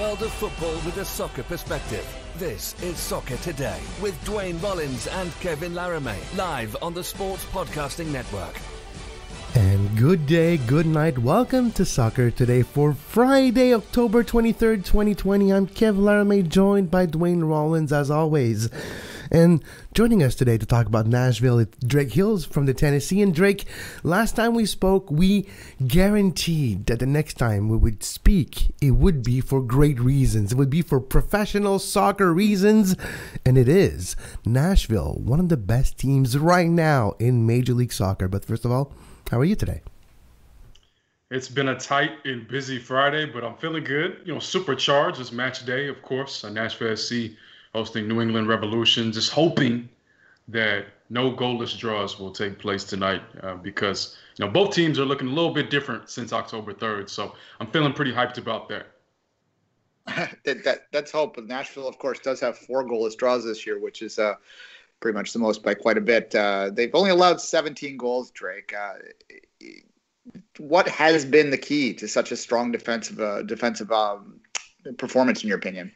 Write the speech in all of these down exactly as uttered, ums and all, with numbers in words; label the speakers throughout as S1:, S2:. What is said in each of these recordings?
S1: world of football with a soccer perspective. This is Soccer Today with Duane Rollins and Kevin Laramée, live on the Sports Podcasting Network.
S2: And good day, good night. Welcome to Soccer Today for Friday, October twenty-third, twenty twenty. I'm Kevin Laramée, joined by Duane Rollins as always. And joining us today to talk about Nashville, it's Drake Hills from the Tennessean. Drake, last time we spoke, we guaranteed that the next time we would speak, it would be for great reasons. It would be for professional soccer reasons. And it is. Nashville, one of the best teams right now in Major League Soccer. But first of all, how are you today?
S3: It's been a tight and busy Friday, but I'm feeling good. You know, supercharged. It's match day, of course. Nashville S C hosting New England Revolution. Just hoping that no goalless draws will take place tonight uh, because, you know, both teams are looking a little bit different since October third. So I'm feeling pretty hyped about that.
S4: that, that That's hope. Nashville, of course, does have four goalless draws this year, which is uh, pretty much the most by quite a bit. Uh, they've only allowed seventeen goals, Drake. Uh, what has been the key to such a strong defensive uh, defensive um, performance, in your opinion?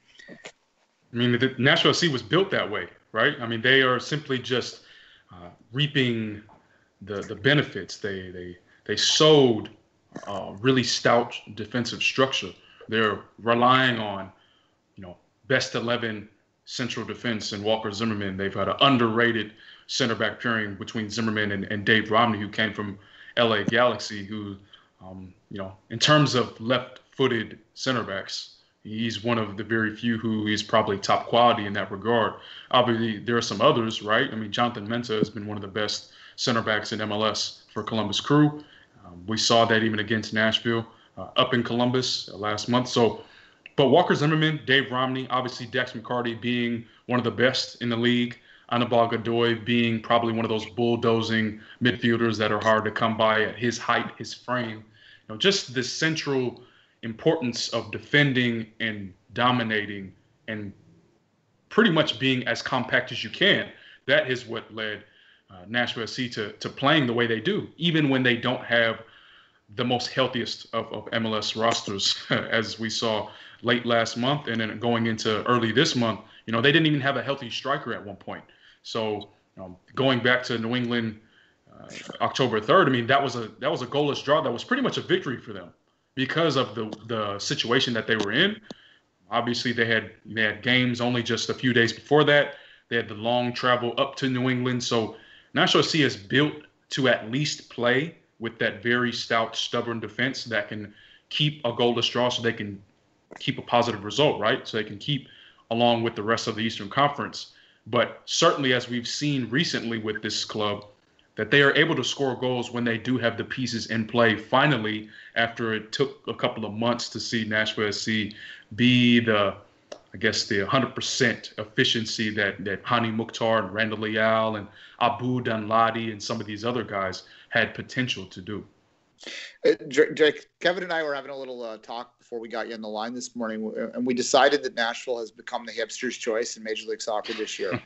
S3: I mean, the Nashville S C was built that way, right? I mean, they are simply just uh, reaping the the benefits. They they they sowed uh, really stout defensive structure. They're relying on, you know, best eleven central defense and Walker Zimmerman. They've had an underrated center back pairing between Zimmerman and, and Dave Romney, who came from L A Galaxy, who, um, you know, in terms of left-footed center backs, he's one of the very few who is probably top quality in that regard. Obviously, there are some others, right? I mean, Jonathan Mensah has been one of the best center backs in M L S for Columbus Crew. Um, we saw that even against Nashville uh, up in Columbus uh, last month. So, but Walker Zimmerman, Dave Romney, obviously Dex McCarty being one of the best in the league, Anibal Godoy being probably one of those bulldozing midfielders that are hard to come by at his height, his frame. You know, just the central importance of defending and dominating and pretty much being as compact as you can. That is what led uh, Nashville S C to, to playing the way they do, even when they don't have the most healthiest of, of M L S rosters, as we saw late last month and then going into early this month. You know, they didn't even have a healthy striker at one point. So um, going back to New England uh, October third, I mean, that was a that was a goalless draw. That was pretty much a victory for them because of the the situation that they were in. Obviously, they had they had games only just a few days before that. They had the long travel up to New England. So Nashville S C is built to at least play with that very stout, stubborn defense that can keep a goalless draw so they can keep a positive result, right? So they can keep along with the rest of the Eastern Conference. But certainly, as we've seen recently with this club, that they are able to score goals when they do have the pieces in play. Finally, after it took a couple of months to see Nashville S C be the, I guess, the one hundred percent efficiency that, that Hani Mukhtar and Randall Leal and Abu Danladi and some of these other guys had potential to do.
S4: Uh, Drake, Kevin and I were having a little uh, talk before we got you on the line this morning, and we decided that Nashville has become the hipster's choice in Major League Soccer this year.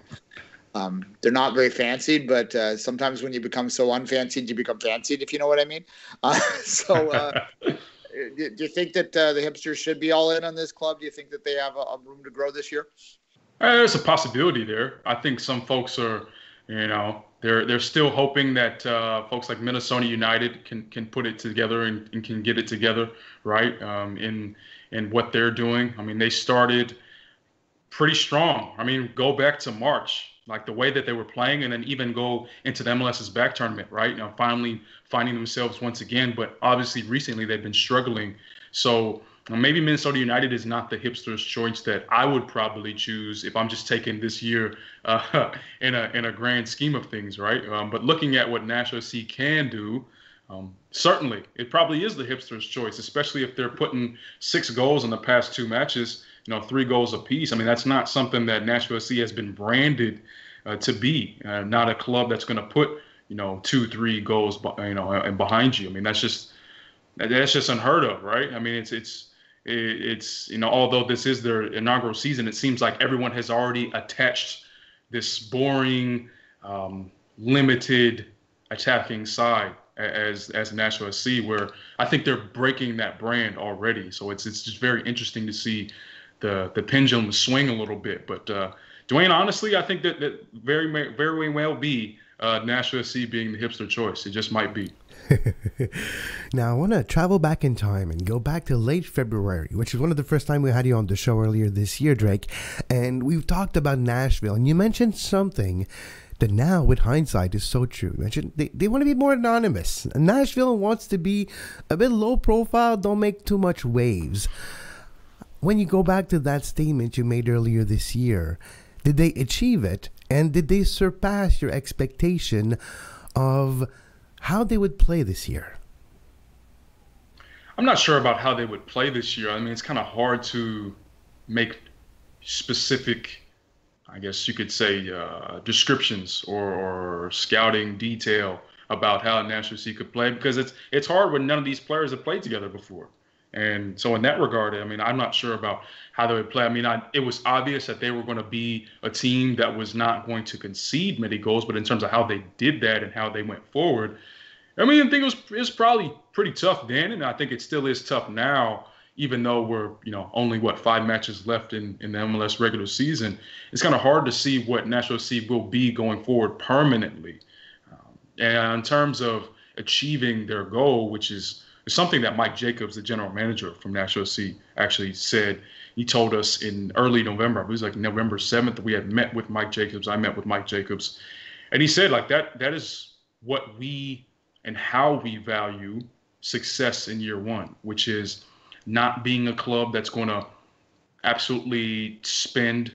S4: um, they're not very fancied, but uh, sometimes when you become so unfancied, you become fancied, if you know what I mean. Uh, so uh, do you think that uh, the hipsters should be all in on this club? Do you think that they have a, a room to grow this year?
S3: Uh, there's a possibility there. I think some folks are, you know, They're they're still hoping that uh, folks like Minnesota United can can put it together and, and can get it together, right? Um, in in what they're doing. I mean, they started pretty strong. I mean, go back to March, like the way that they were playing, and then even go into the M L S's back tournament, right? You know, finally finding themselves once again. But obviously, recently they've been struggling. So maybe Minnesota United is not the hipster's choice that I would probably choose if I'm just taking this year uh, in a in a grand scheme of things, right? Um, but looking at what Nashville S C can do, um, certainly it probably is the hipster's choice, especially if they're putting six goals in the past two matches, you know, three goals apiece. I mean, that's not something that Nashville S C has been branded uh, to be. Uh, not a club that's going to put, you know, two, three goals, you know, and behind you. I mean, that's just that's just unheard of, right? I mean, it's it's. It's, you know, although this is their inaugural season, it seems like everyone has already attached this boring, um, limited attacking side as as Nashville S C, where I think they're breaking that brand already. So it's it's just very interesting to see the the pendulum swing a little bit. But uh, Duane, honestly, I think that that very very well be uh, Nashville S C being the hipster choice. It just might be.
S2: Now, I want to travel back in time and go back to late February, which is one of the first time we had you on the show earlier this year, Drake. And we've talked about Nashville, and you mentioned something that now, with hindsight, is so true. You mentioned they, they want to be more anonymous. Nashville wants to be a bit low profile, don't make too much waves. When you go back to that statement you made earlier this year, did they achieve it? And did they surpass your expectation of how they would play this year?
S3: I'm not sure about how they would play this year. I mean, it's kind of hard to make specific, I guess you could say, uh, descriptions or, or scouting detail about how Nashville S C could play, because it's it's hard when none of these players have played together before. And so in that regard, I mean, I'm not sure about how they would play. I mean, I, it was obvious that they were going to be a team that was not going to concede many goals, but in terms of how they did that and how they went forward, I mean, I think it was, it was probably pretty tough then, and I think it still is tough now, even though we're, you know, only, what, five matches left in, in the M L S regular season. It's kind of hard to see what Nashville S C will be going forward permanently. Um, and in terms of achieving their goal, which is something that Mike Jacobs, the general manager from Nashville S C, actually said. He told us in early November, it was like November seventh, we had met with Mike Jacobs. I met with Mike Jacobs. And he said, like, that that is what we and how we value success in year one, which is not being a club that's going to absolutely spend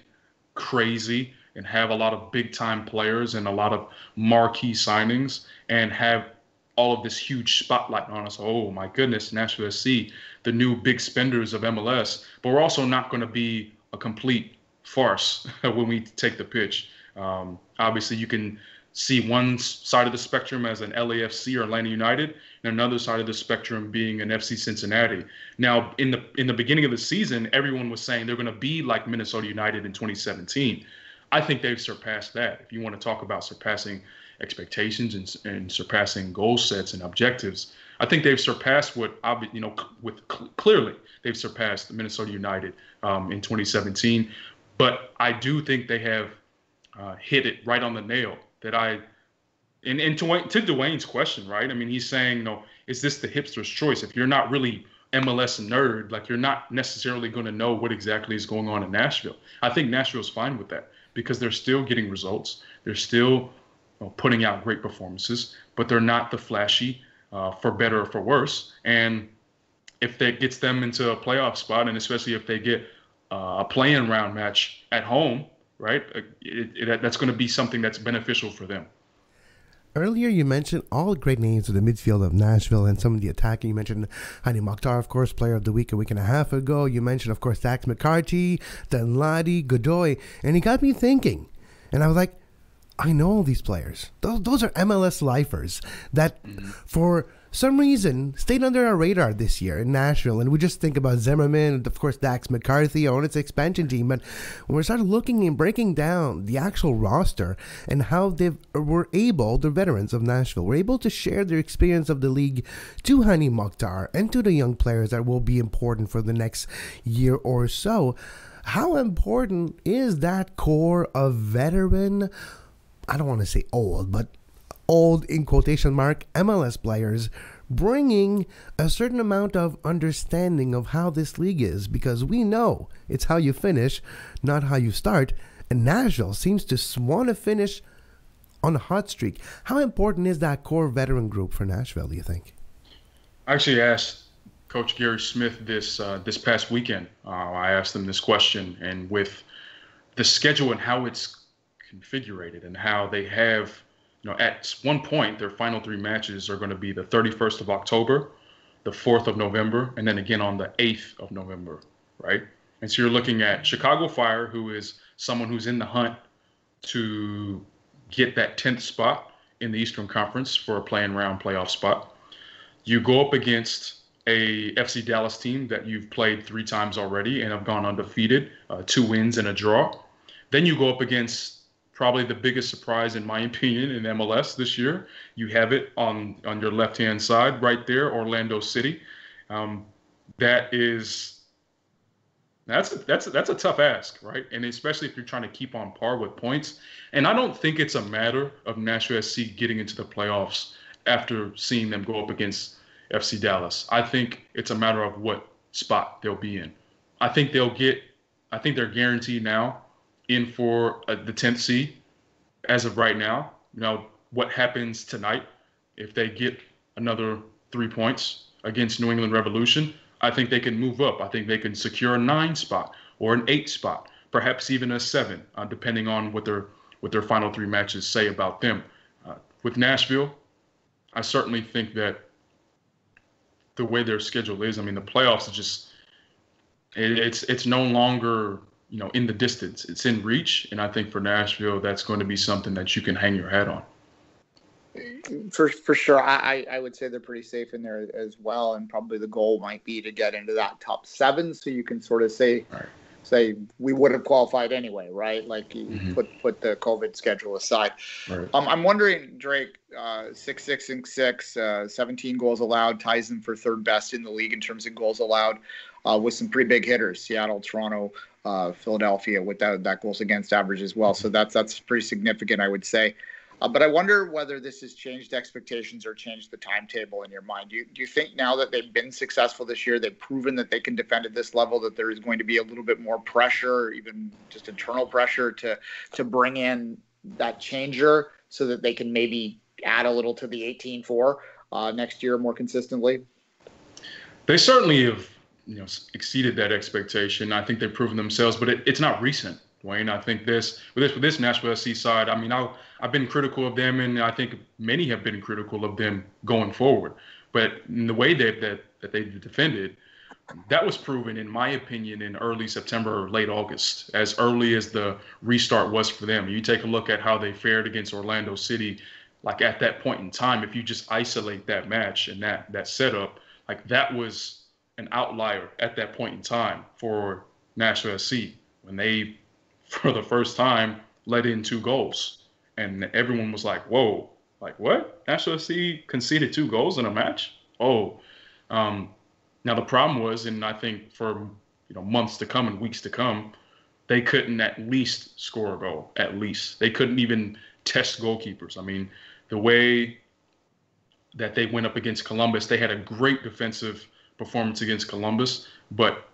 S3: crazy and have a lot of big-time players and a lot of marquee signings and have all of this huge spotlight on us. Oh, my goodness, Nashville S C, the new big spenders of M L S. But we're also not going to be a complete farce when we take the pitch. Um, obviously, you can see one side of the spectrum as an L A F C or Atlanta United, and another side of the spectrum being an F C Cincinnati. Now, in the in the beginning of the season, everyone was saying they're going to be like Minnesota United in twenty seventeen. I think they've surpassed that. If you want to talk about surpassing expectations and, and surpassing goal sets and objectives, I think they've surpassed what, you know, with clearly they've surpassed Minnesota United um, in twenty seventeen. But I do think they have uh, hit it right on the nail. That I, and, and to, to Duane's question, right? I mean, he's saying, you know, is this the hipster's choice? If you're not really M L S nerd, like, you're not necessarily going to know what exactly is going on in Nashville. I think Nashville's fine with that because they're still getting results. They're still, you know, putting out great performances, but they're not the flashy, uh, for better or for worse. And if that gets them into a playoff spot, and especially if they get uh, a play-in round match at home, right, it, it, that's going to be something that's beneficial for them.
S2: Earlier, you mentioned all great names of the midfield of Nashville and some of the attacking. You mentioned Hani Mokhtar, of course, player of the week a week and a half ago. You mentioned, of course, Dax McCarty, Danladi, Godoy, and he got me thinking. And I was like, I know all these players. Those those are M L S lifers that, mm-hmm. for some reason, stayed under our radar this year in Nashville. And we just think about Zimmerman and, of course, Dax McCarthy on its expansion team. But when we started looking and breaking down the actual roster and how they were able, the veterans of Nashville, were able to share their experience of the league to Hani Mokhtar and to the young players that will be important for the next year or so. How important is that core of veteran, I don't want to say old, but old in quotation mark M L S players, bringing a certain amount of understanding of how this league is? Because we know it's how you finish, not how you start. And Nashville seems to want to finish on a hot streak. How important is that core veteran group for Nashville, do you think?
S3: I actually asked Coach Gary Smith this uh, this past weekend. Uh, I asked him this question, and with the schedule and how it's configured and how they have, you know, at one point, their final three matches are going to be the thirty-first of October, the fourth of November, and then again on the eighth of November, right? And so you're looking at Chicago Fire, who is someone who's in the hunt to get that tenth spot in the Eastern Conference for a play-in round playoff spot. You go up against a F C Dallas team that you've played three times already and have gone undefeated, uh, two wins and a draw. Then you go up against probably the biggest surprise, in my opinion, in M L S this year. You have it on, on your left-hand side right there, Orlando City. Um, that is That's a, that's a, that's a tough ask, right? And especially if you're trying to keep on par with points. And I don't think it's a matter of Nashville S C getting into the playoffs after seeing them go up against F C Dallas. I think it's a matter of what spot they'll be in. I think they'll get. I think they're guaranteed now in for uh, the tenth seed as of right now. You know what happens tonight if they get another three points against New England Revolution. I think they can move up. I think they can secure a nine spot or an eight spot, perhaps even a seven, uh, depending on what their what their final three matches say about them. Uh, with Nashville, I certainly think that the way their schedule is, I mean, the playoffs is just it, it's it's no longer you know in the distance. It's in reach, and I think for Nashville, that's going to be something that you can hang your hat on.
S4: For for sure, I, I would say they're pretty safe in there as well, and probably the goal might be to get into that top seven, so you can sort of say right. say we would have qualified anyway, right? Like you mm-hmm. put put the COVID schedule aside. Right. Um, I'm wondering, Drake, uh, six six and six, uh, seventeen goals allowed, ties them for third best in the league in terms of goals allowed, uh, with some pretty big hitters: Seattle, Toronto, uh, Philadelphia, with that that goals against average as well. So that's that's pretty significant, I would say. Uh, but I wonder whether this has changed expectations or changed the timetable in your mind. Do you, do you think now that they've been successful this year, they've proven that they can defend at this level, that there is going to be a little bit more pressure, or even just internal pressure to to bring in that changer so that they can maybe add a little to the eighteen four uh, next year more consistently?
S3: They certainly have you know, exceeded that expectation. I think they've proven themselves, but it, it's not recent. Duane, I think this with this with this Nashville S C side, I mean, I'll, I've been critical of them, and I think many have been critical of them going forward. But in the way that that, that they defended, that was proven, in my opinion, in early September or late August, as early as the restart was for them. You take a look at how they fared against Orlando City, like at that point in time, if you just isolate that match and that that setup, like that was an outlier at that point in time for Nashville S C when they, for the first time, let in two goals. And everyone was like, whoa, like what? Nashville S C conceded two goals in a match? Oh. Um, now, the problem was, and I think for you know months to come and weeks to come, they couldn't at least score a goal, at least. They couldn't even test goalkeepers. I mean, the way that they went up against Columbus, they had a great defensive performance against Columbus, but,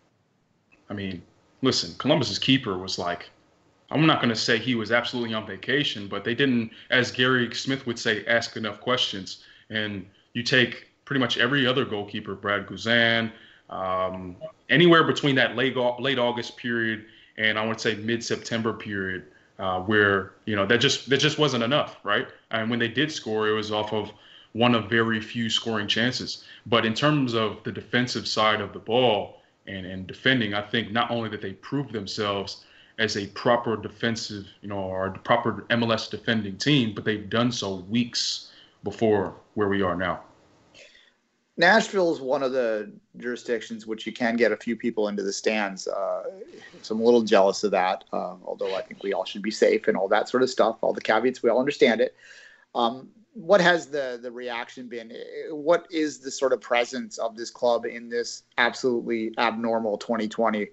S3: I mean, listen, Columbus's keeper was like, I'm not going to say he was absolutely on vacation, but they didn't, as Gary Smith would say, ask enough questions. And you take pretty much every other goalkeeper, Brad Guzan, um, anywhere between that late late August period and I would say mid-September period, uh, where you know that just that just wasn't enough, right? And when they did score, it was off of one of very few scoring chances. But in terms of the defensive side of the ball and and defending, I think not only that they proved themselves as a proper defensive, you know, or a proper M L S defending team, but they've done so weeks before where we are now.
S4: Nashville is one of the jurisdictions which you can get a few people into the stands. Uh, so I'm a little jealous of that, uh, although I think we all should be safe and all that sort of stuff, all the caveats, we all understand it. Um, what has the, the reaction been? What is the sort of presence of this club in this absolutely abnormal twenty twenty?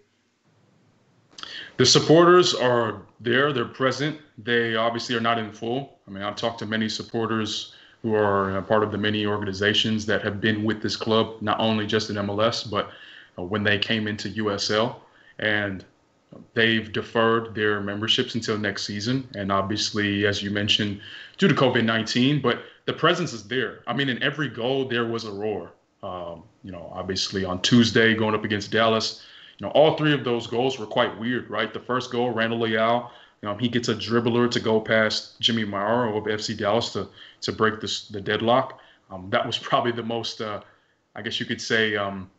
S3: The supporters are there. They're present. They obviously are not in full. I mean, I've talked to many supporters who are a part of the many organizations that have been with this club, not only just in M L S, but when they came into U S L. And they've deferred their memberships until next season. And obviously, as you mentioned, due to COVID nineteen, but the presence is there. I mean, in every goal, there was a roar. Um, you know, obviously on Tuesday, going up against Dallas, you know, all three of those goals were quite weird, right? The first goal, Randall Leal, you know, he gets a dribbler to go past Jimmy Mauro of F C Dallas to to break this, the deadlock. Um, that was probably the most, uh, I guess you could say, um,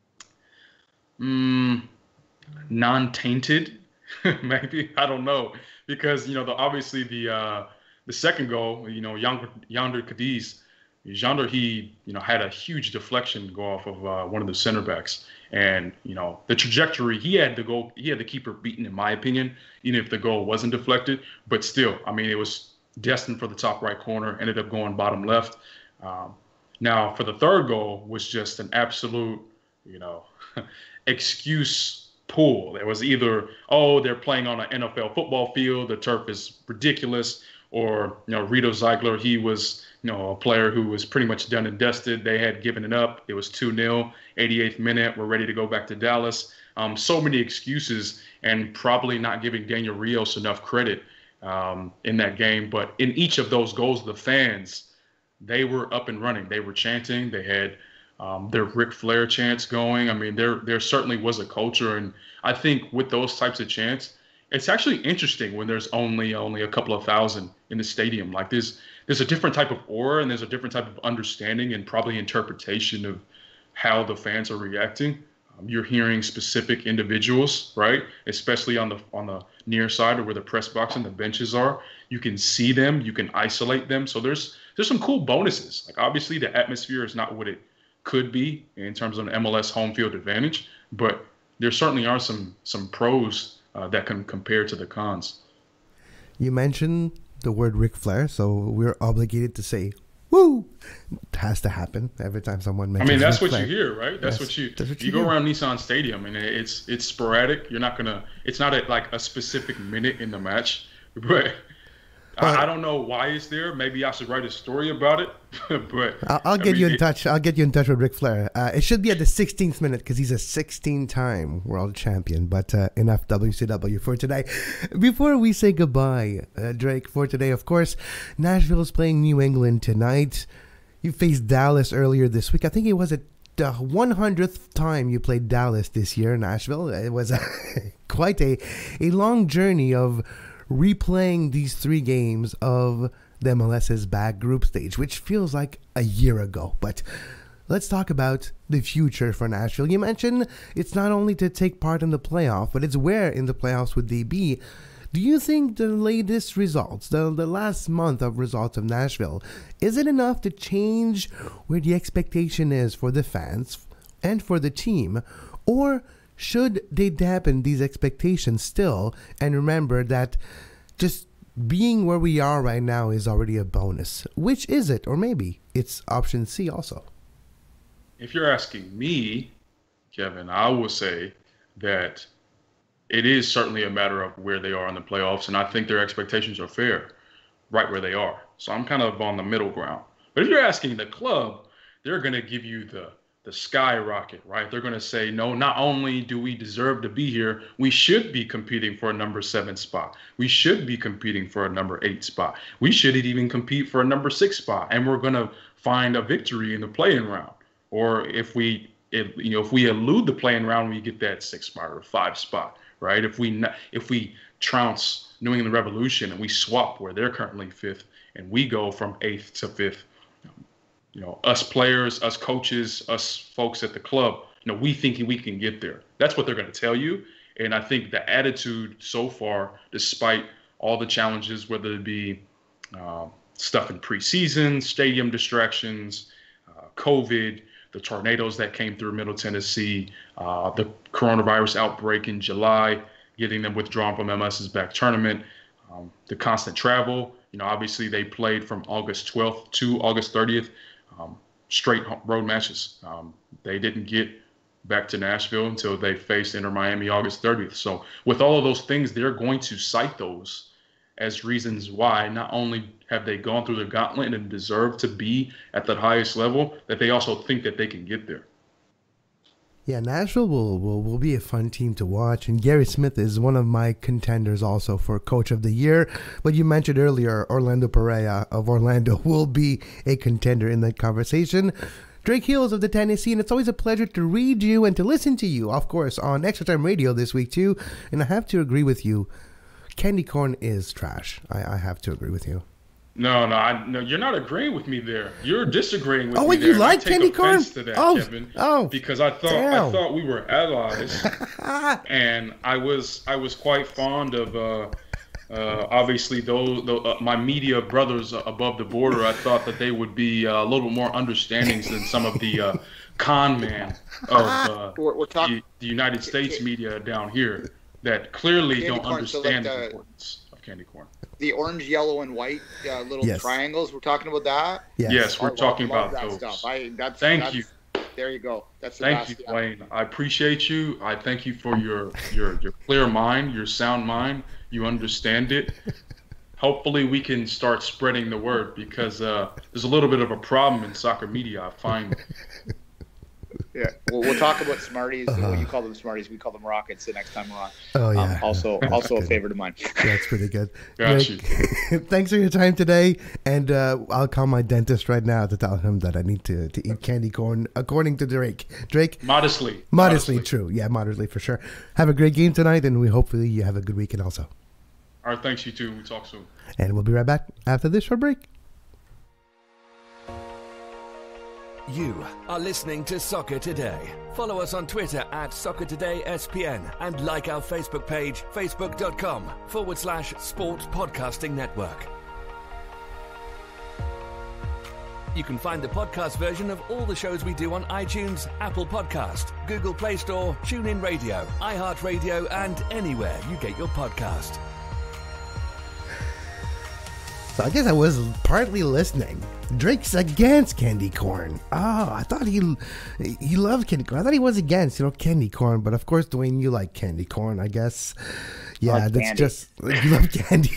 S3: mm, non-tainted, maybe. I don't know, because you know, the obviously the uh, the second goal, you know, Yonder, Yonder Cadiz, Yonder, he you know had a huge deflection go off of uh, one of the center backs. And, you know, the trajectory, he had the goal, he had the keeper beaten, in my opinion, even if the goal wasn't deflected. But still, I mean, it was destined for the top right corner, ended up going bottom left. Um, now, for the third goal was just an absolute, you know, excuse pull. There was either, oh, they're playing on an N F L football field, the turf is ridiculous, or, you know, Rito Ziegler, he was, you know, a player who was pretty much done and dusted. They had given it up. It was two nil, eighty-eighth minute. We're ready to go back to Dallas. Um, so many excuses, and probably not giving Daniel Rios enough credit um, in that game. But in each of those goals, the fans, they were up and running. They were chanting. They had um, their Ric Flair chants going. I mean, there there certainly was a culture. And I think with those types of chants, it's actually interesting when there's only only a couple of thousand in the stadium. Like there's there's a different type of aura, and there's a different type of understanding and probably interpretation of how the fans are reacting. Um, you're hearing specific individuals, right? Especially on the on the near side or where the press box and the benches are. You can see them, you can isolate them. So there's there's some cool bonuses. Like obviously the atmosphere is not what it could be in terms of an M L S home field advantage, but there certainly are some some pros Uh, that can compare to the cons.
S2: You mentioned the word Ric Flair, so we're obligated to say, woo! It has to happen every time someone mentions
S3: I mean, that's
S2: Ric
S3: what
S2: Flair.
S3: you hear, right? That's, that's what you, that's what you, you go hear. Around Nissan Stadium, and it's it's sporadic. You're not going to, it's not at like a specific minute in the match, but I, I don't know why it's there. Maybe I should write a story about it, but
S2: I'll, I'll get
S3: I mean,
S2: you in
S3: it,
S2: touch. I'll get you in touch with Ric Flair. Uh, it should be at the sixteenth minute because he's a sixteen-time world champion. But uh, enough W C W for today. Before we say goodbye, uh, Drake, for today, of course, Nashville is playing New England tonight. You faced Dallas earlier this week. I think it was at the one hundredth time you played Dallas this year, Nashville. It was a, quite a a long journey of replaying these three games of the M L S's back group stage, which feels like a year ago. But let's talk about the future for Nashville. You mentioned it's not only to take part in the playoff, but it's where in the playoffs would they be. Do you think the latest results, the, the last month of results of Nashville, is it enough to change where the expectation is for the fans and for the team? Or should they dampen these expectations still and remember that just being where we are right now is already a bonus? Which is it? Or maybe it's option C also.
S3: If you're asking me, Kevin, I will say that it is certainly a matter of where they are in the playoffs, and I think their expectations are fair right where they are. So I'm kind of on the middle ground. But if you're asking the club, they're going to give you the the skyrocket, right? They're going to say, no, not only do we deserve to be here, we should be competing for a number seven spot. We should be competing for a number eight spot. We should even compete for a number six spot. And we're going to find a victory in the play-in round. Or if we, if, you know, if we elude the play-in round, we get that six spot or five spot, right? If we, if we trounce New England Revolution and we swap where they're currently fifth and we go from eighth to fifth, you know, us players, us coaches, us folks at the club, you know, we think we can get there. That's what they're going to tell you. And I think the attitude so far, despite all the challenges, whether it be uh, stuff in preseason, stadium distractions, uh, COVID, the tornadoes that came through Middle Tennessee, uh, the coronavirus outbreak in July, getting them withdrawn from M S's back tournament, um, the constant travel. You know, obviously they played from August twelfth to August thirtieth. Um, straight road matches. Um, they didn't get back to Nashville until they faced Inter Miami August thirtieth. So with all of those things, they're going to cite those as reasons why not only have they gone through the gauntlet and deserve to be at that highest level, that they also think that they can get there.
S2: Yeah, Nashville will, will, will be a fun team to watch. And Gary Smith is one of my contenders also for Coach of the Year. But you mentioned earlier, Orlando Pereira of Orlando will be a contender in that conversation. Drake Hills of the Tennessean, it's always a pleasure to read you and to listen to you, of course, on Extra Time Radio this week too. And I have to agree with you, candy corn is trash. I, I have to agree with you.
S3: No, no, I, no, you're not agreeing with me there. You're disagreeing with
S2: oh,
S3: me
S2: wait,
S3: there.
S2: Oh, you like
S3: I take
S2: candy corn?
S3: To that,
S2: oh,
S3: Kevin,
S2: oh,
S3: because I thought
S2: damn.
S3: I thought we were allies, and I was I was quite fond of uh, uh, obviously those the, uh, my media brothers above the border. I thought that they would be uh, a little more understanding than some of the uh, con man of uh,
S4: we're, we're talking,
S3: the, the United States media down here that clearly don't
S4: corn,
S3: understand
S4: so like
S3: the
S4: the,
S3: importance of candy corn.
S4: The orange, yellow, and white uh, little
S2: yes.
S4: triangles. We're talking about that.
S2: Yes,
S3: yes we're
S4: I
S3: talking
S4: love,
S3: about
S4: love that
S3: those.
S4: stuff. I, that's,
S3: Thank
S4: that's,
S3: you.
S4: There you go. That's the
S3: Thank
S4: best.
S3: you,
S4: Yeah.
S3: Duane. I appreciate you. I thank you for your your your clear mind, your sound mind. You understand it. Hopefully, we can start spreading the word because uh, there's a little bit of a problem in soccer media, I find.
S4: Yeah, we'll, we'll talk about Smarties. Uh, well, you call them Smarties. We call them Rockets the next time we're on.
S2: Oh, yeah.
S4: Um, also, also a
S2: good.
S4: favorite of mine.
S2: That's pretty good.
S3: Got
S2: Drake, you. Thanks for your time today. And uh, I'll call my dentist right now to tell him that I need to, to eat candy corn, according to Drake. Drake?
S3: Modestly.
S2: Modestly, modestly. True. Yeah, modestly for sure. Have a great game tonight, and we hopefully you have a good weekend also.
S3: All right, thanks, you too. We'll talk soon.
S2: And we'll be right back after this short break.
S1: You are listening to Soccer Today. Follow us on Twitter at Soccer Today S P N and like our Facebook page, facebook.com forward slash sports podcasting network. You can find the podcast version of all the shows we do on iTunes, Apple Podcast, Google Play Store, TuneIn Radio, iHeartRadio, and anywhere you get your podcast.
S2: So I guess I was partly listening. Drake's against candy corn. Oh, I thought he he loved candy corn. I thought he was against, you know, candy corn. But of course, Duane, you like candy corn, I guess. Yeah,
S4: like
S2: that's
S4: candy.
S2: just, you love candy.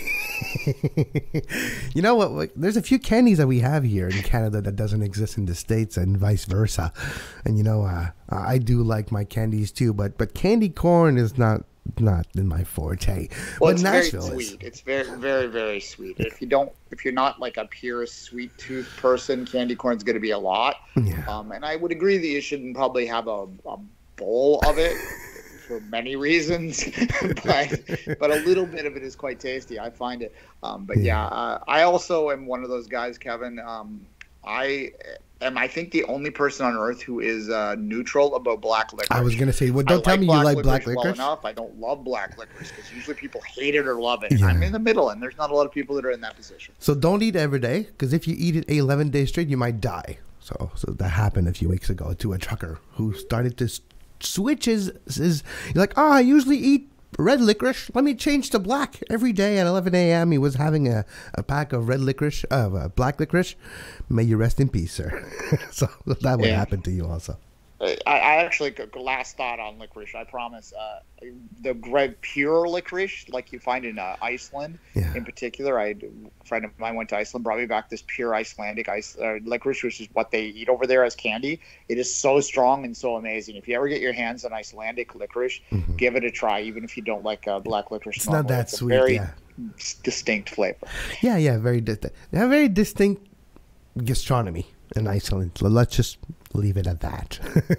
S2: You know what? Like, there's a few candies that we have here in Canada that doesn't exist in the States and vice versa. And, you know, uh, I do like my candies too. But, but candy corn is not not in my forte.
S4: Well,
S2: but
S4: it's
S2: Nashville
S4: very
S2: is.
S4: sweet. It's very, very, very sweet. If you don't, if you're not like a pure sweet tooth person, candy corn's going to be a lot.
S2: Yeah.
S4: Um, and I would agree that you shouldn't probably have a, a bowl of it for many reasons, but but a little bit of it is quite tasty. I find it. Um, but yeah, yeah uh, I also am one of those guys, Kevin. Um, I am, I think, the only person on earth who is uh, neutral about black licorice.
S2: I was going to say, well, don't
S4: I
S2: tell
S4: like
S2: me
S4: black
S2: you like
S4: licorice
S2: black
S4: well
S2: licorice.
S4: enough. I don't love black licorice because usually people hate it or love it.
S2: Yeah.
S4: I'm in the middle, and there's not a lot of people that are in that position.
S2: So don't eat every day, because if you eat it eleven days straight, you might die. So, so that happened a few weeks ago to a trucker who started to switch his, his he's like, oh, I usually eat red licorice. Let me change to black. Every day at eleven a.m. he was having a, a pack of red licorice, of uh, black licorice. May you rest in peace, sir. So that would
S4: yeah.
S2: happen to you also.
S4: I, I actually, last thought on licorice, I promise. Uh, the red pure licorice, like you find in uh, Iceland,
S2: yeah.
S4: in particular, I, a friend of mine went to Iceland, brought me back this pure Icelandic ice, uh, licorice, which is what they eat over there as candy. It is so strong and so amazing. If you ever get your hands on Icelandic licorice, mm-hmm. give it a try, even if you don't like uh, black licorice.
S2: It's
S4: normally.
S2: not that
S4: it's
S2: sweet,
S4: a very
S2: yeah.
S4: distinct flavor.
S2: Yeah, yeah, very distinct. They have very distinct gastronomy in Iceland. So let's just leave it at that.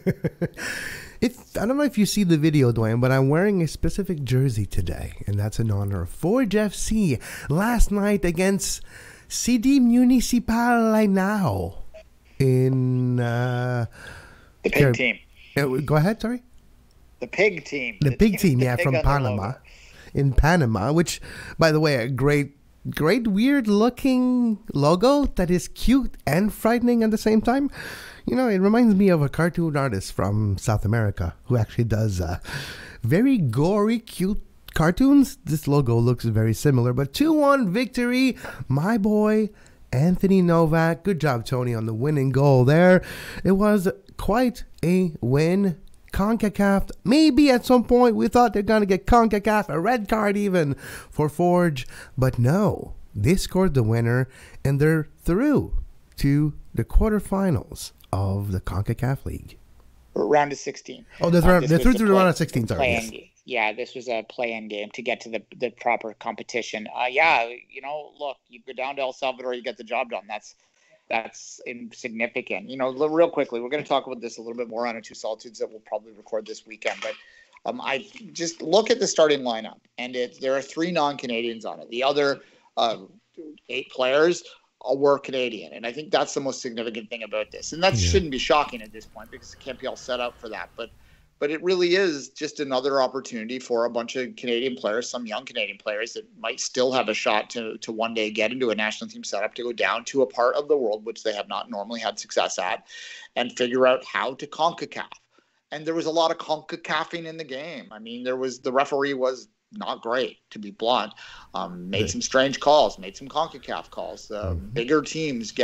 S2: It's, I don't know if you see the video, Duane, but I'm wearing a specific jersey today, and that's in honor of Forge F C last night against C D Municipal now in uh,
S4: the pig Car- team.
S2: Uh, go ahead, sorry.
S4: The pig team.
S2: The, the pig team,
S4: the
S2: yeah,
S4: pig
S2: from Panama. In Panama, which, by the way, a great Great weird looking logo that is cute and frightening at the same time. You know, it reminds me of a cartoon artist from South America who actually does uh, very gory, cute cartoons. This logo looks very similar, but two one victory. My boy, Anthony Novak. Good job, Tony, on the winning goal there. It was quite a win. Concacaf, maybe at some point we thought they're going to get Concacaf a red card even for Forge, but no, they scored the winner and they're through to the quarterfinals of the Concacaf League.
S4: Round of sixteen.
S2: Oh, they're,
S4: uh,
S2: they're through to the round of sixteen, sorry.
S4: Yes. Yeah, this was a play-in game to get to the, the proper competition. Uh, yeah, you know, look, you go down to El Salvador, you get the job done. That's That's insignificant. You know, real quickly, we're going to talk about this a little bit more on our Two Solitudes that we'll probably record this weekend. But um, I just look at the starting lineup, and it, there are three non-Canadians on it. The other uh, eight players were Canadian, and I think that's the most significant thing about this. And that yeah. shouldn't be shocking at this point because it can't be all set up for that. But But it really is just another opportunity for a bunch of Canadian players, some young Canadian players that might still have a shot to to one day get into a national team setup, to go down to a part of the world which they have not normally had success at, and figure out how to CONCACAF. And there was a lot of CONCACAFing in the game. I mean, there was the referee was not great, to be blunt. Um, made some strange calls, made some CONCACAF calls. Uh, mm-hmm. Bigger teams get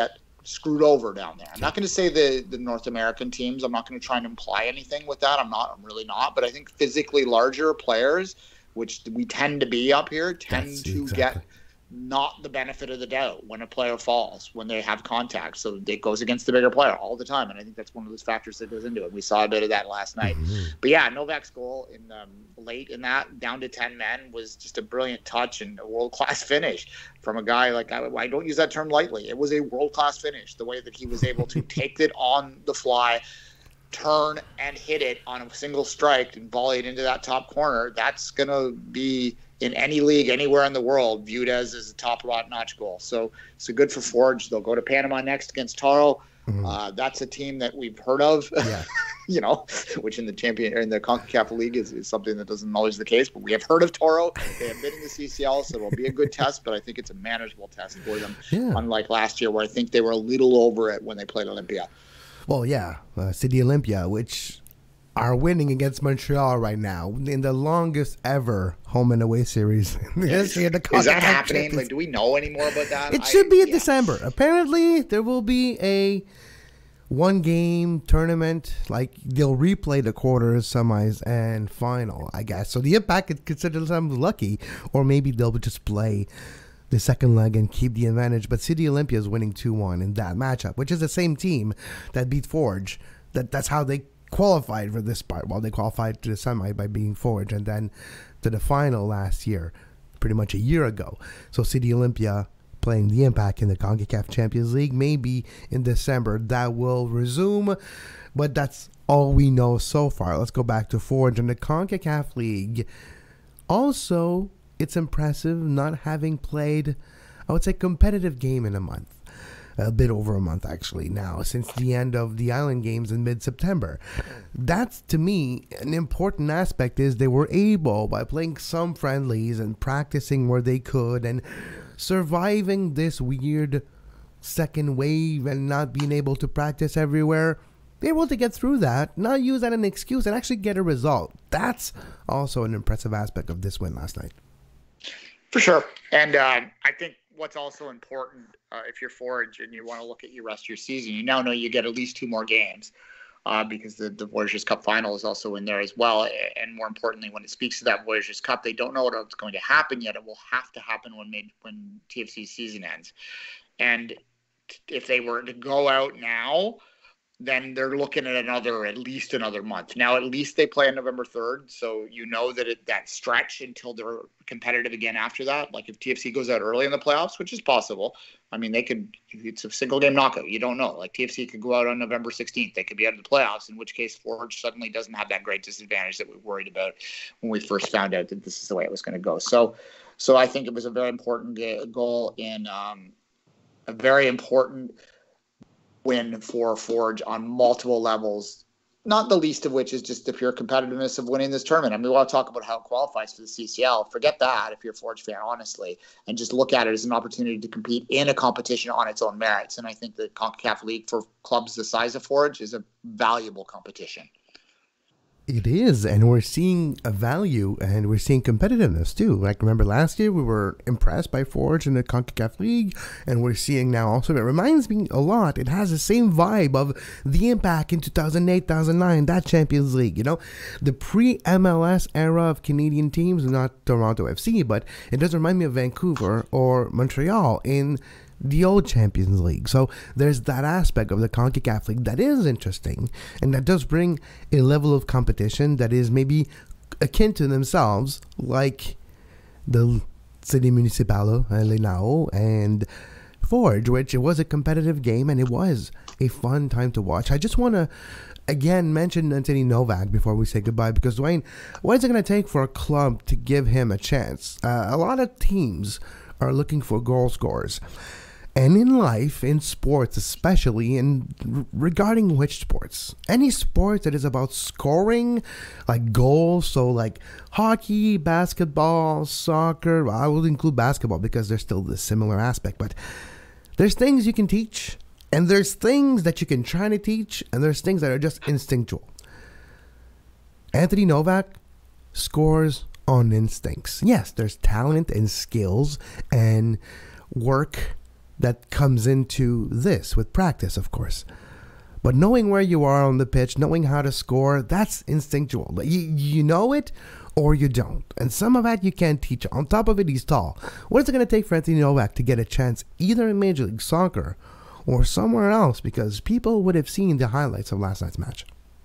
S4: screwed over down there. I'm not going to say the, the North American teams. I'm not going to try and imply anything with that. I'm not. I'm really not. But I think physically larger players, which we tend to be up here, tend That's to exactly. get not the benefit of the doubt when a player falls, when they have contact. So it goes against the bigger player all the time. And I think that's one of those factors that goes into it. We saw a bit of that last night. Mm-hmm. But yeah, Novak's goal in um, late in that, down to ten men, was just a brilliant touch and a world-class finish from a guy like, I, I don't use that term lightly. It was a world-class finish, the way that he was able to take it on the fly, turn and hit it on a single strike and volley it into that top corner. That's going to be, in any league anywhere in the world, viewed as, as a top notch goal. So so good for Forge. They'll go to Panama next against Taro. Mm-hmm. Uh, that's a team that we've heard of, yeah. you know, which in the champion or in the Concacaf League is, is something that doesn't always the case. But we have heard of Toro. They have been in the C C L, so it'll be a good test. But I think it's a manageable test for them, yeah. unlike last year where I think they were a little over it when they played Olympia.
S2: Well, yeah, uh, City Olympia, which are winning against Montreal right now in the longest ever home and away series in the history of the Concacaf.
S4: Is that happening? Champions. Like, do we know any more about that?
S2: It should I, be in
S4: yeah.
S2: December. Apparently, there will be a one-game tournament. Like, they'll replay the quarters, semis, and final, I guess. So the Impact could consider themselves lucky, or maybe they'll just play the second leg and keep the advantage. But City Olympia is winning two one in that matchup, which is the same team that beat Forge. That That's how they qualified for this part. Well, they qualified to the semi by being Forge, and then to the final last year, pretty much a year ago. So City Olympia playing the Impact in the Concacaf Champions League, maybe in December that will resume, but that's all we know so far. Let's go back to Forge and the Concacaf League. Also, it's impressive not having played, I would say, competitive game in a month. A bit over a month, actually, now, since the end of the Island Games in mid-September. That's, to me, an important aspect is they were able, by playing some friendlies and practicing where they could and surviving this weird second wave and not being able to practice everywhere, they were able to get through that, not use that as an excuse, and actually get a result. That's also an impressive aspect of this win last night.
S4: For sure. And uh, I think what's also important, uh, if you're Forge and you want to look at your rest of your season, you now know you get at least two more games uh, because the, the Voyageurs Cup final is also in there as well. And more importantly, when it speaks to that Voyageurs Cup, they don't know what's going to happen yet. It will have to happen when made, when T F C's season ends. And if they were to go out now, then they're looking at another, at least another month. Now, at least they play on November third, so you know that it, that stretch until they're competitive again after that. Like if T F C goes out early in the playoffs, which is possible, I mean, they could, it's a single game knockout. You don't know. Like T F C could go out on November sixteenth. They could be out of the playoffs, in which case Forge suddenly doesn't have that great disadvantage that we worried about when we first found out that this is the way it was going to go. So, so I think it was a very important goal in um, a very important win for Forge on multiple levels, not the least of which is just the pure competitiveness of winning this tournament. I mean, we want to talk about how it qualifies for the C C L. Forget that if you're a Forge fan, honestly, and just look at it as an opportunity to compete in a competition on its own merits. And I think the Concacaf League for clubs the size of Forge is a valuable competition.
S2: It is, and we're seeing a value, and we're seeing competitiveness too. Like, remember last year we were impressed by Forge in the Concacaf League, and we're seeing now also, it reminds me a lot, it has the same vibe of the Impact in two thousand eight, two thousand nine, that Champions League, you know? The pre-M L S era of Canadian teams, not Toronto F C, but it does remind me of Vancouver or Montreal in the old Champions League. So there's that aspect of the Concacaf League that is interesting, and that does bring a level of competition that is maybe akin to themselves, like the City Municipal, Lenao, and Forge, which it was a competitive game, and it was a fun time to watch. I just want to again mention Anthony Novak before we say goodbye, because Duane, what is it going to take for a club to give him a chance? Uh, a lot of teams are looking for goal scorers. And in life, in sports especially, and regarding which sports, any sport that is about scoring, like goals, so like hockey, basketball, soccer, well, I will include basketball because there's still this similar aspect, but there's things you can teach, and there's things that you can try to teach, and there's things that are just instinctual. Anthony Novak scores on instincts. Yes, there's talent and skills and work that comes into this with practice, of course. But knowing where you are on the pitch, knowing how to score, that's instinctual. You, you know it or you don't. And some of that you can't teach. On top of it, he's tall. What is it going to take for Anthony Novak to get a chance either in Major League Soccer or somewhere else? Because people would have seen the highlights of last night's match.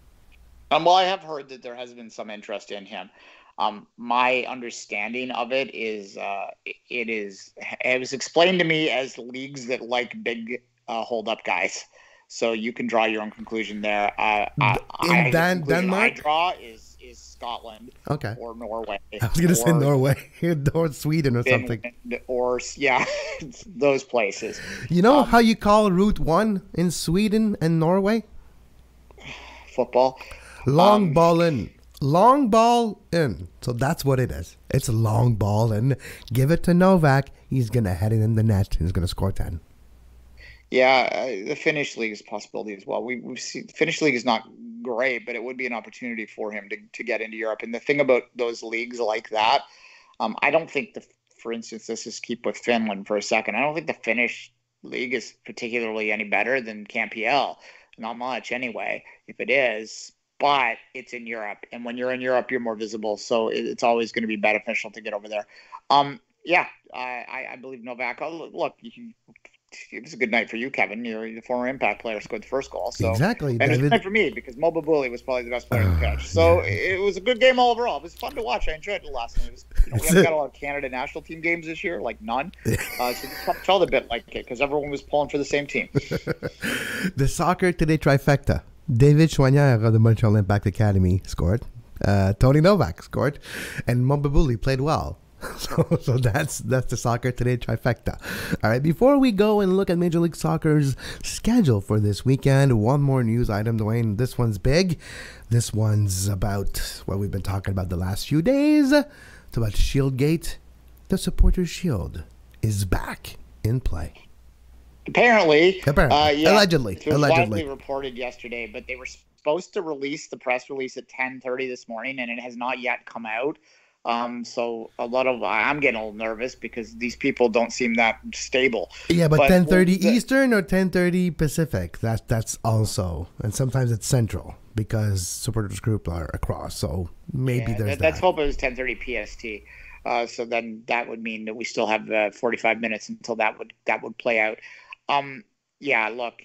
S4: Um, well, I have heard that there has been some interest in him. Um, my understanding of it is uh, it is it was explained to me as leagues that like big uh, hold-up guys. So you can draw your own conclusion there. Uh, I, I, Dan- the conclusion I draw is is Scotland,
S2: okay,
S4: or Norway.
S2: I was going to say Norway or Sweden or
S4: Finland,
S2: something,
S4: or yeah, those places.
S2: You know
S4: um,
S2: how you call Route One in Sweden and Norway?
S4: Football.
S2: Long
S4: um,
S2: ball in. Long ball in. So that's what it is. It's a long ball in. Give it to Novak. He's going to head it in the net. He's going to score ten.
S4: Yeah, uh, the Finnish league is a possibility as well. We, we've seen the Finnish league is not great, but it would be an opportunity for him to, to get into Europe. And the thing about those leagues like that, um, I don't think, the, for instance, let's just keep with Finland for a second. I don't think the Finnish league is particularly any better than C A M P L. Not much anyway, if it is. But it's in Europe, and when you're in Europe, you're more visible. So it's always going to be beneficial to get over there. Um, yeah, I, I believe Novak. Oh, look, you, it was a good night for you, Kevin. You're the former Impact player, scored the first goal. So
S2: exactly,
S4: and
S2: David.
S4: it was a good night for me because Mo Babuli was probably the best player on the pitch. So yeah. It was a good game all overall. It was fun to watch. I enjoyed it last night. It was, you know, we haven't got a lot of Canada national team games this year, like none. Uh, so it felt a bit like it because everyone was pulling for the same team.
S2: The Soccer Today trifecta. David Choignard of the Montreal Impact Academy scored. Uh, Tony Novak scored. And Mo Babuli played well. So, so that's that's the Soccer Today trifecta. All right, before we go and look at Major League Soccer's schedule for this weekend, one more news item, Duane. This one's big. This one's about what we've been talking about the last few days. It's about Shieldgate. The Supporters' Shield is back in play.
S4: Apparently,
S2: Apparently.
S4: Uh, yeah,
S2: allegedly,
S4: it was
S2: allegedly
S4: widely reported yesterday, but they were supposed to release the press release at ten thirty this morning, and it has not yet come out. Um, so a lot of I'm getting a little nervous because these people don't seem that stable.
S2: Yeah, but ten thirty
S4: well,
S2: Eastern or ten thirty Pacific. That's that's also, and sometimes it's Central because Supporters Group are across. So maybe
S4: yeah,
S2: there's
S4: that.
S2: that.
S4: Let's hope it was ten thirty P S T. Uh, so then that would mean that we still have uh, forty-five minutes until that would that would play out. Um, yeah, look,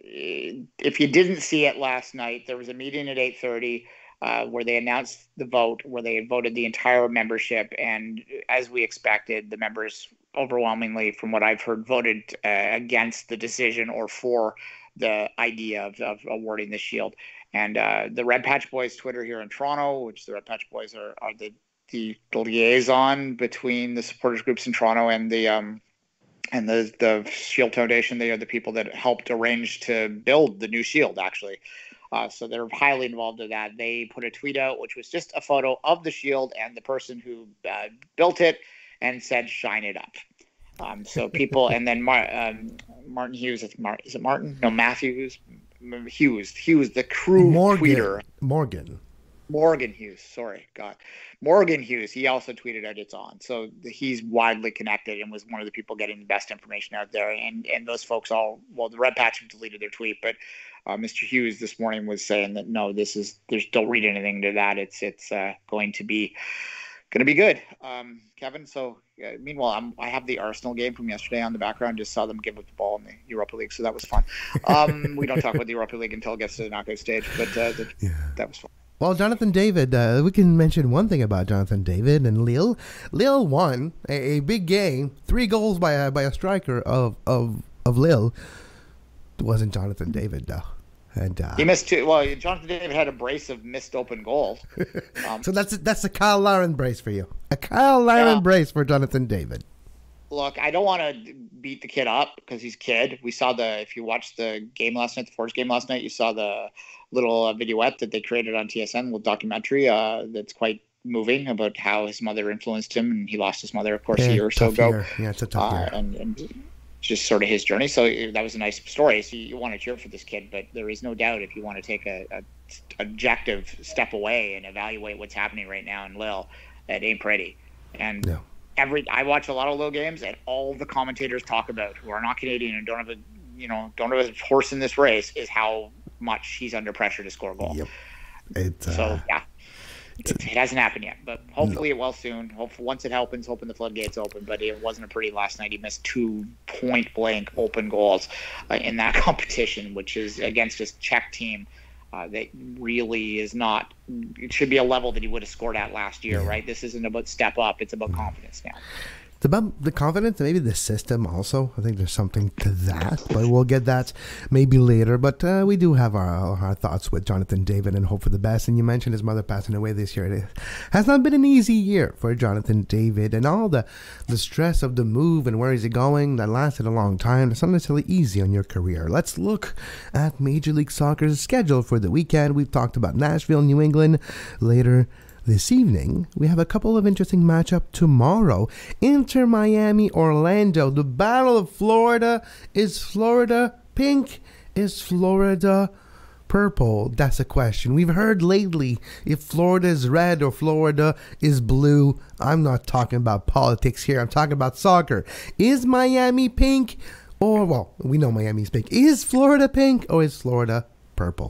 S4: if you didn't see it last night, there was a meeting at eight thirty uh, where they announced the vote, where they voted the entire membership. And as we expected, the members overwhelmingly, from what I've heard, voted uh, against the decision or for the idea of, of awarding the shield. And uh, the Red Patch Boys Twitter here in Toronto, which the Red Patch Boys are, are the, the liaison between the supporters groups in Toronto and the um, and the the Shield Foundation. They are the people that helped arrange to build the new shield, actually. Uh, so they're highly involved in that. They put a tweet out, which was just a photo of the shield and the person who uh, built it, and said, "Shine it up." Um, so people, and then Mar- um, Martin Hughes, is it Martin? No, Matthew Hughes. Hughes, Hughes, the crew
S2: Morgan,
S4: tweeter.
S2: Morgan.
S4: Morgan Hughes, sorry, God. Morgan Hughes, he also tweeted out it's on. So he's widely connected and was one of the people getting the best information out there. And and those folks all, well, the Red Patch have deleted their tweet, but uh, Mister Hughes this morning was saying that, no, this is, there's, don't read anything to that. It's it's uh, going to be going to be good. Um, Kevin, so uh, meanwhile, I'm, I have the Arsenal game from yesterday on the background. Just saw them give up the ball in the Europa League, so that was fun. Um, we don't talk about the Europa League until it gets to the knockout stage, but uh, the, yeah. that was fun.
S2: Well, Jonathan David, uh, we can mention one thing about Jonathan David and Lille. Lille won a, a big game, three goals by a, by a striker of, of, of Lille. It wasn't Jonathan David, though. And, uh,
S4: he missed two. Well, Jonathan David had a brace of missed open goals.
S2: Um, so that's that's a Kyle Laren brace for you. A Kyle Laren yeah. brace for Jonathan David.
S4: Look, I don't want to beat the kid up because he's kid. We saw the, if you watched the game last night, the Forge game last night, you saw the little uh, videoette that they created on T S N, little documentary uh, that's quite moving about how his mother influenced him, and he lost his mother, of course, yeah, a year or so ago.
S2: Year. Yeah, it's a tough
S4: uh,
S2: year.
S4: And, and just sort of his journey. So that was a nice story. So you, you want to cheer for this kid, but there is no doubt if you want to take a, a objective step away and evaluate what's happening right now in Lille, it ain't pretty. And
S2: no.
S4: every I watch a lot of low games, and all the commentators talk about who are not Canadian and don't have a you know don't have a horse in this race is how much he's under pressure to score a goal.
S2: Yep. It, uh, so
S4: yeah, it, it hasn't happened yet, but hopefully no. it will soon. Hopefully once it happens, hoping the floodgates open. But it wasn't a pretty last night. He missed two point blank open goals uh, in that competition, which is against this Czech team. Uh, that really is not. It should be a level that he would have scored at last year, yeah. right? This isn't about step up; it's about confidence now.
S2: It's about the confidence, maybe the system also. I think there's something to that, but we'll get that maybe later. But uh, we do have our, our thoughts with Jonathan David and hope for the best. And you mentioned his mother passing away this year. It has not been an easy year for Jonathan David, and all the, the stress of the move and where is he going that lasted a long time. It's not necessarily easy on your career. Let's look at Major League Soccer's schedule for the weekend. We've talked about Nashville, New England later. This evening, we have a couple of interesting matchups tomorrow. Inter Miami, Orlando. The Battle of Florida. Is Florida pink? Is Florida purple? That's a question. We've heard lately if Florida is red or Florida is blue. I'm not talking about politics here. I'm talking about soccer. Is Miami pink? Or, well, we know Miami's pink. Is Florida pink or is Florida purple?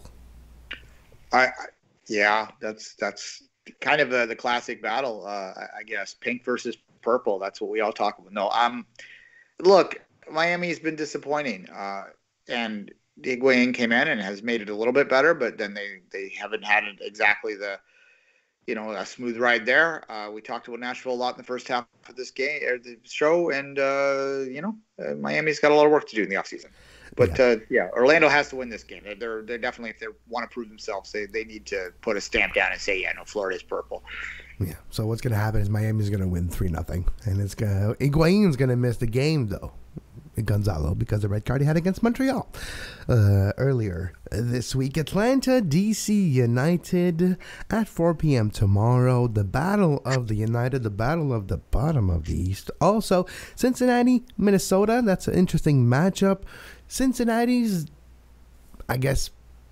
S4: I, I yeah, that's that's... kind of a, the classic battle, uh, I guess. Pink versus purple. That's what we all talk about. No, um, look, Miami's been disappointing, uh, and Duane came in and has made it a little bit better, but then they, they haven't had it exactly the, you know, a smooth ride there. Uh, we talked about Nashville a lot in the first half of this game or the show, and uh, you know, uh, Miami's got a lot of work to do in the offseason. But yeah. Uh, yeah, Orlando has to win this game. They're they're definitely, if they want to prove themselves, they they need to put a stamp down and say, yeah, no, Florida's purple.
S2: Yeah. So what's going to happen is Miami's going to win three nothing, and it's going to Higuain's going to miss the game though, Gonzalo, because the red card he had against Montreal uh, earlier this week. Atlanta, D C United at four p.m. tomorrow. The battle of the United, the battle of the bottom of the East. Also, Cincinnati, Minnesota. That's an interesting matchup. Cincinnati's, I guess,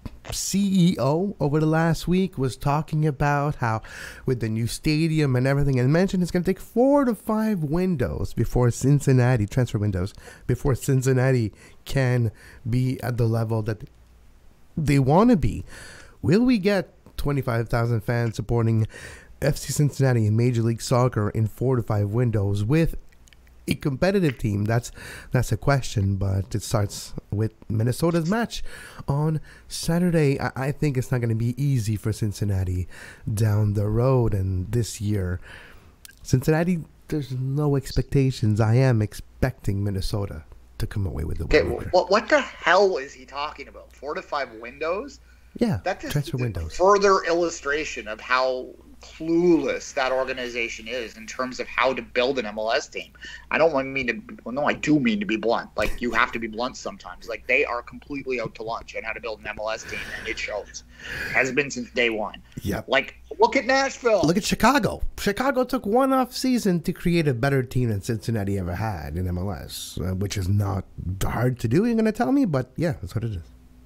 S2: C E O over the last week was talking about how with the new stadium and everything, and mentioned it's going to take four to five windows before Cincinnati, transfer windows, before Cincinnati can be at the level that they want to be. Will we get twenty-five thousand fans supporting F C Cincinnati in Major League Soccer in four to five windows with a competitive team? That's that's a question, but it starts with Minnesota's match on Saturday. I, I think it's not going to be easy for Cincinnati down the road, and this year, Cincinnati, there's no expectations. I am expecting Minnesota to come away with the win.
S4: Okay, what what the hell is he talking about? Four to five windows?
S2: Yeah,
S4: that's just
S2: transfer windows.
S4: Further illustration of how clueless that organization is in terms of how to build an M L S team. I don't want mean to. Well, no, I do mean to be blunt. Like, you have to be blunt sometimes. Like, they are completely out to lunch on how to build an M L S team, and it shows. Has been since day one.
S2: Yep.
S4: Like, look at Nashville.
S2: Look at Chicago. Chicago took one off season to create a better team than Cincinnati ever had in M L S, uh, which is not hard to do. You're going to tell me, but yeah, that's what it is.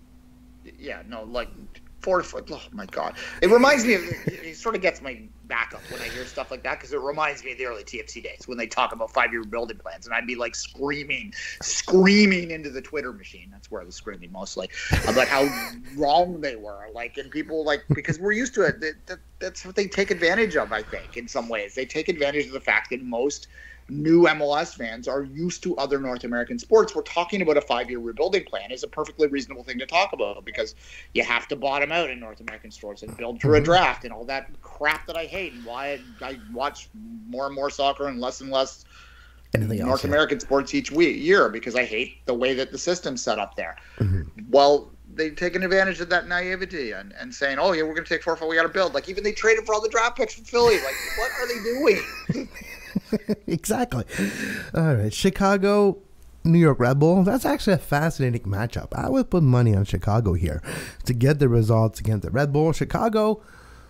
S4: Yeah, no, like. Four foot. Oh my God! It reminds me of. It sort of gets my back up when I hear stuff like that, because it reminds me of the early T F C days when they talk about five-year building plans, and I'd be like screaming, screaming into the Twitter machine. That's where I was screaming mostly about how wrong they were. Like, and people like, because we're used to it. That, that, that's what they take advantage of. I think in some ways they take advantage of the fact that most new M L S fans are used to other North American sports. We're talking about a five-year rebuilding plan is a perfectly reasonable thing to talk about, because you have to bottom out in North American sports and build through a draft and all that crap that I hate, and why I, I watch more and more soccer and less and less Anything North else, American yeah. sports each week, year, because I hate the way that the system's set up there. Mm-hmm. Well, they've taken advantage of that naivety and, and saying, oh, yeah, we're going to take four or five, we got to build. Like, even they traded for all the draft picks from Philly. Like, what are they doing?
S2: Exactly. All right, Chicago, New York Red Bull. That's actually a fascinating matchup. I would put money on Chicago here to get the results against the Red Bull. Chicago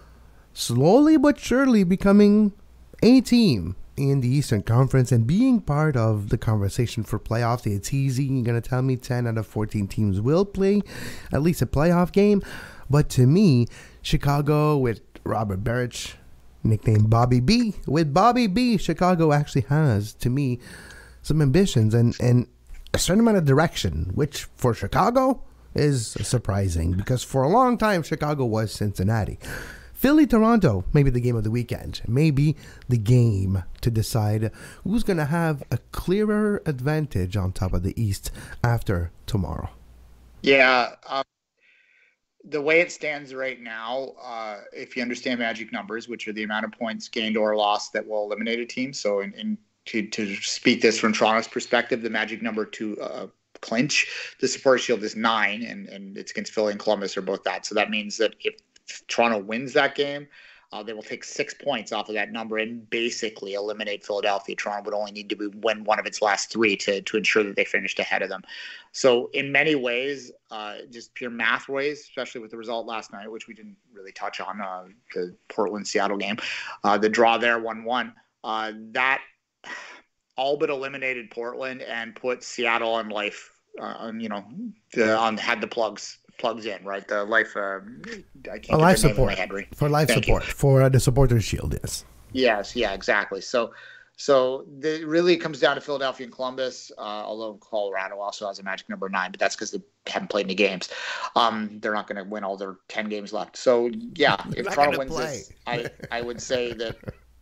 S2: slowly but surely becoming a team in the Eastern Conference and being part of the conversation for playoffs. It's easy. You're going to tell me ten out of fourteen teams will play at least a playoff game. But to me, Chicago with Robert Barrich, nicknamed Bobby B. With Bobby B, Chicago actually has, to me, some ambitions and, and a certain amount of direction, which for Chicago is surprising because for a long time, Chicago was Cincinnati. Philly, Toronto, maybe the game of the weekend, maybe the game to decide who's going to have a clearer advantage on top of the East after tomorrow.
S4: Yeah. Um, the way it stands right now, uh, if you understand magic numbers, which are the amount of points gained or lost that will eliminate a team. So in, in to, to speak this from Toronto's perspective, the magic number to uh, clinch the Supporters Shield is nine, and, and it's against Philly and Columbus are both that. So that means that if Toronto wins that game, uh, they will take six points off of that number and basically eliminate Philadelphia. Toronto would only need to win one of its last three to, to ensure that they finished ahead of them. So in many ways, uh, just pure math ways, especially with the result last night, which we didn't really touch on, uh, the Portland-Seattle game, uh, the draw there one one, uh, that all but eliminated Portland and put Seattle on life, uh, you know, the, on had the plugs plugs in, right? The life, uh, I can't
S2: a
S4: get
S2: life
S4: the name
S2: support
S4: in my head, right?
S2: for life
S4: Thank
S2: support
S4: you.
S2: for uh, the Supporters Shield. Yes.
S4: Yes. Yeah. Exactly. So, so the, really comes down to Philadelphia and Columbus. Uh, although Colorado also has a magic number nine, but that's because they haven't played any games. Um, they're not going to win all their ten games left. So, yeah, if Toronto wins play. this, I I would say that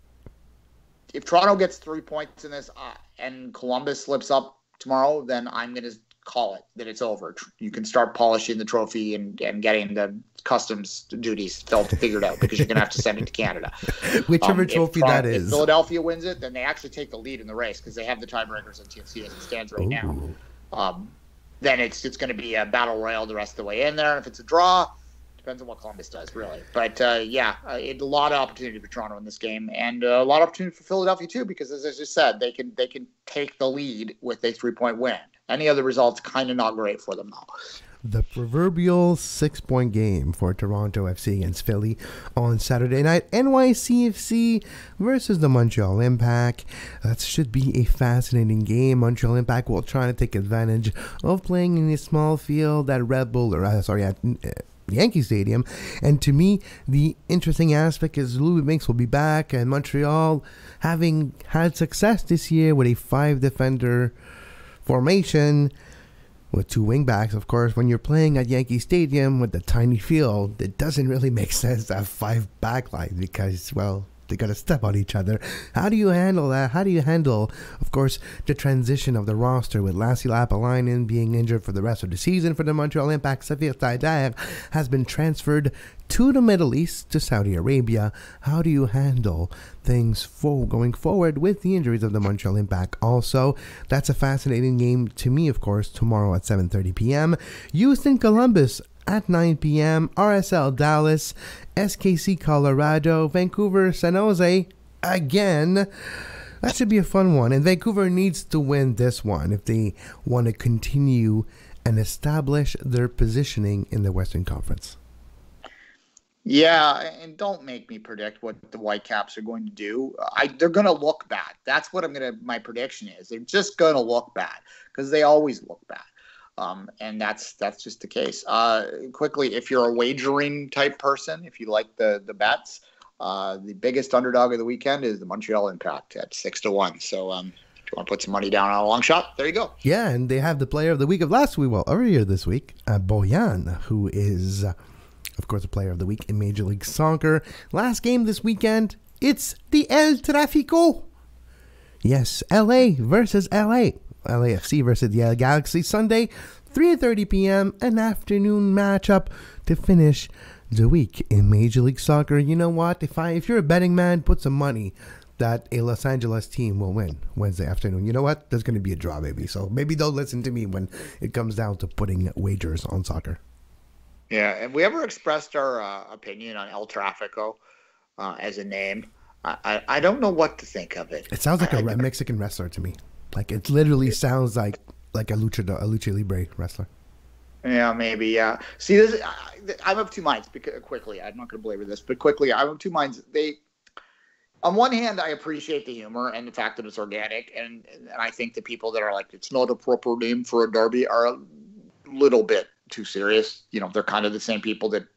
S4: if Toronto gets three points in this uh, and Columbus slips up tomorrow, then I'm going to call it that it's over. You can start polishing the trophy and, and getting the customs duties figured out because you're going to have to send it to Canada.
S2: Whichever
S4: um,
S2: trophy
S4: Toronto,
S2: that is.
S4: If Philadelphia wins it, then they actually take the lead in the race because they have the tiebreakers in T N C as it stands right Ooh. now. Um, then it's it's going to be a battle royal the rest of the way in there. And if it's a draw, depends on what Columbus does, really. But, uh, yeah, uh, it, a lot of opportunity for Toronto in this game and uh, a lot of opportunity for Philadelphia, too, because, as I just said, they can they can take the lead with a three-point win. Any other results kind of not great for them, though.
S2: The proverbial six-point game for Toronto F C against Philly on Saturday night. N Y C F C versus the Montreal Impact. That should be a fascinating game. Montreal Impact will try to take advantage of playing in a small field at Red Bull, or uh, sorry, at uh, Yankee Stadium. And to me, the interesting aspect is Louis Binks will be back, and Montreal, having had success this year with a five-defender formation with two wingbacks, of course, when you're playing at Yankee Stadium with the tiny field, it doesn't really make sense to have five backlines because, well, they got to step on each other. How do you handle that? How do you handle, of course, the transition of the roster with Lassi Lapalainen being injured for the rest of the season for the Montreal Impact? Safir Taider has been transferred to the Middle East, to Saudi Arabia. How do you handle things for going forward with the injuries of the Montreal Impact? Also, that's a fascinating game to me, of course, tomorrow at seven thirty p.m. Houston Columbus at nine p.m. R S L Dallas, S K C Colorado, Vancouver San Jose again. That should be a fun one. And Vancouver needs to win this one if they want to continue and establish their positioning in the Western Conference.
S4: Yeah, and don't make me predict what the Whitecaps are going to do. I, they're going to look bad. That's what I'm going to. My prediction is they're just going to look bad because they always look bad. Um, and that's that's just the case. Uh, quickly, if you're a wagering type person, if you like the the bets, uh, the biggest underdog of the weekend is the Montreal Impact at six to one. So um, if you want to put some money down on a long shot, there you go.
S2: Yeah, and they have the player of the week of last week, well, earlier this week, uh, Boyan, who is, uh, of course, a player of the week in Major League Soccer. Last game this weekend, it's the El Tráfico. Yes, L A versus L A. L A F C versus the L A Galaxy Sunday, three thirty p.m. an afternoon matchup to finish the week in Major League Soccer. You know what? If I if you're a betting man, put some money that a Los Angeles team will win Wednesday afternoon. You know what? There's going to be a draw, maybe. So maybe don't listen to me when it comes down to putting wagers on soccer.
S4: Yeah, have we ever expressed our uh, opinion on El Tráfico uh, as a name? I, I I don't know what to think of it.
S2: It sounds like
S4: I,
S2: a
S4: I,
S2: Mexican wrestler to me. Like it literally sounds like like a lucha a lucha libre wrestler.
S4: Yeah, maybe. Yeah. See, this I, I'm of two minds. Because quickly, I'm not going to belabor this, but quickly, I'm of two minds. They, on one hand, I appreciate the humor and the fact that it's organic, and and I think the people that are like, it's not a proper name for a derby are a little bit too serious. You know, they're kind of the same people that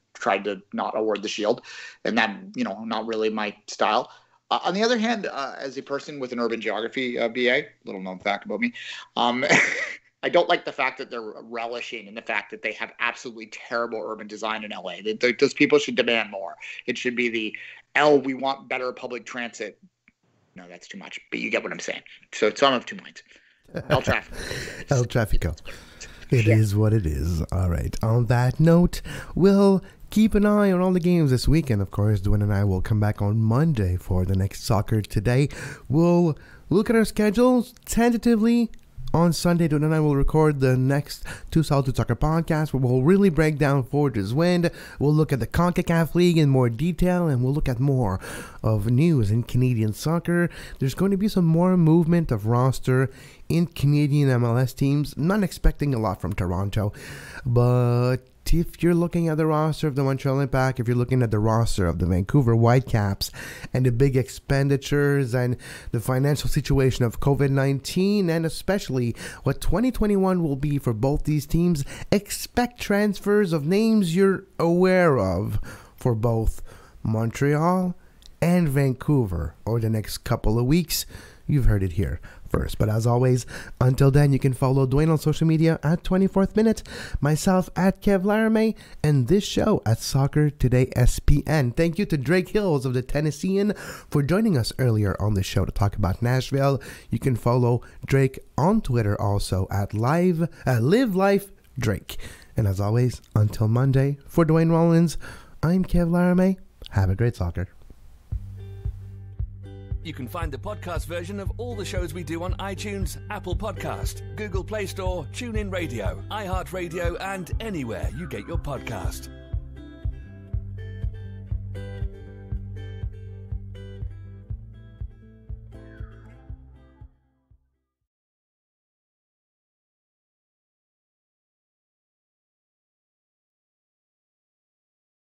S4: tried to not award the Shield, and that, you know, not really my style. Uh, on the other hand, uh, as a person with an urban geography uh, B A, little known fact about me, um, I don't like the fact that they're relishing in the fact that they have absolutely terrible urban design in L A. They, they, those people should demand more. It should be the, L, we want better public transit. No, that's too much, but you get what I'm saying. So, so I'm of two minds. El Tráfico.
S2: El Tráfico. It
S4: Yeah.
S2: is what it is. All right. On that note, we'll keep an eye on all the games this weekend. Of course, Duane and I will come back on Monday for the next Soccer Today. We'll look at our schedules tentatively. On Sunday, Duane and I will record the next Two Solitude Soccer podcast, where we'll really break down Forge's Wind. We'll look at the Concacaf League in more detail, and we'll look at more of news in Canadian soccer. There's going to be some more movement of roster in Canadian M L S teams. Not expecting a lot from Toronto, but if you're looking at the roster of the Montreal Impact, if you're looking at the roster of the Vancouver Whitecaps, and the big expenditures and the financial situation of covid nineteen, and especially what twenty twenty-one will be for both these teams, expect transfers of names you're aware of for both Montreal and Vancouver over the next couple of weeks. You've heard it here first. But as always, until then, you can follow Duane on social media at twenty-fourth Minute, myself at Kev Laramée, and this show at Soccer Today S P N. Thank you to Drake Hills of the Tennessean for joining us earlier on the show to talk about Nashville. You can follow Drake on Twitter also at live uh, Live Life Drake. And as always, until Monday, for Duane Rollins, I'm Kev Laramée. Have a great soccer.
S1: You can find the podcast version of all the shows we do on iTunes, Apple Podcast, Google Play Store, TuneIn Radio, iHeartRadio, and anywhere you get your podcast.